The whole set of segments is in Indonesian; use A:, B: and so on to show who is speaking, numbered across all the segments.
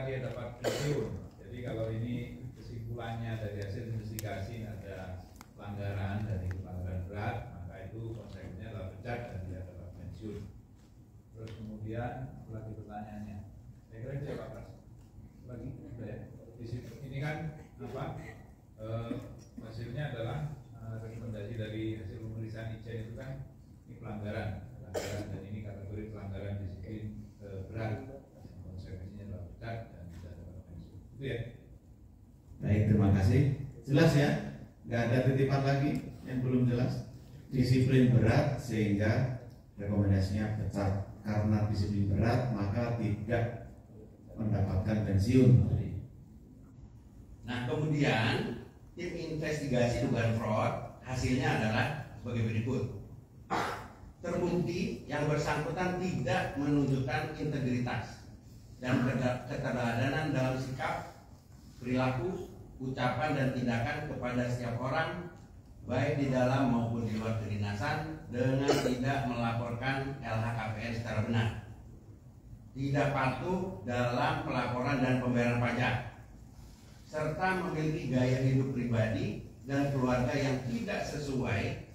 A: lagi dapat pensiun. Jadi kalau ini kesimpulannya dari hasil investigasi ada pelanggaran dari pelanggaran berat, maka itu konsekuensinya adalah pecat dan dia dapat pensiun. Terus kemudian lagi pertanyaannya, saya kira itu ya Pak Pras. Lagi sudah ya. Ini kan apa? Hasilnya adalah rekomendasi dari hasil pemeriksaan ICE itu kan ini pelanggaran dan ini kategori pelanggaran disiplin berat. Konsekuensinya adalah pecat dan tidak dapat pensiun. Itu ya.
B: Baik, terima kasih. Jelas ya? Nggak ada titipan lagi yang belum jelas. Disiplin berat sehingga rekomendasinya pecat. Karena disiplin berat maka tidak mendapatkan pensiun.
C: Nah, kemudian tim investigasi dugaan fraud hasilnya adalah sebagai berikut. Terbukti yang bersangkutan tidak menunjukkan integritas dan keteladanan dalam sikap, perilaku, ucapan dan tindakan kepada setiap orang, baik di dalam maupun di luar kedinasan, dengan tidak melaporkan LHKPN secara benar, tidak patuh dalam pelaporan dan pembayaran pajak, serta memiliki gaya hidup pribadi dan keluarga yang tidak sesuai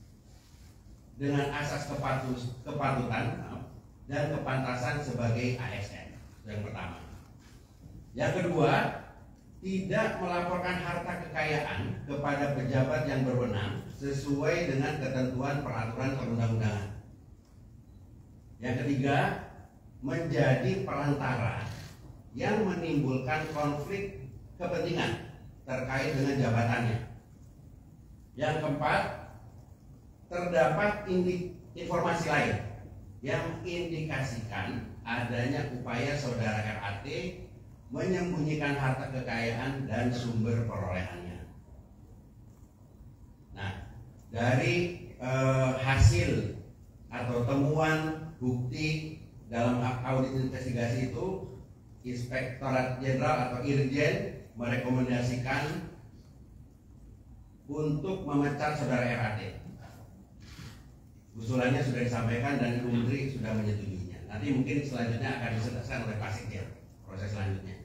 C: dengan asas kepatutan dan kepantasan sebagai ASN. Yang pertama. Yang kedua, tidak melaporkan harta kekayaan kepada pejabat yang berwenang sesuai dengan ketentuan peraturan perundang-undangan. Yang ketiga, menjadi perantara yang menimbulkan konflik kepentingan terkait dengan jabatannya. Yang keempat, terdapat informasi lain yang indikasikan adanya upaya saudara RAT menyembunyikan harta kekayaan dan sumber perolehannya. Nah, dari hasil atau temuan bukti dalam audit investigasi itu, Inspektorat Jenderal atau Irjen merekomendasikan untuk memecat saudara RAT. Usulannya sudah disampaikan dan Ibu Menteri sudah menyetujuinya. Nanti mungkin selanjutnya akan diselesaikan oleh Pak Sekjen proses selanjutnya.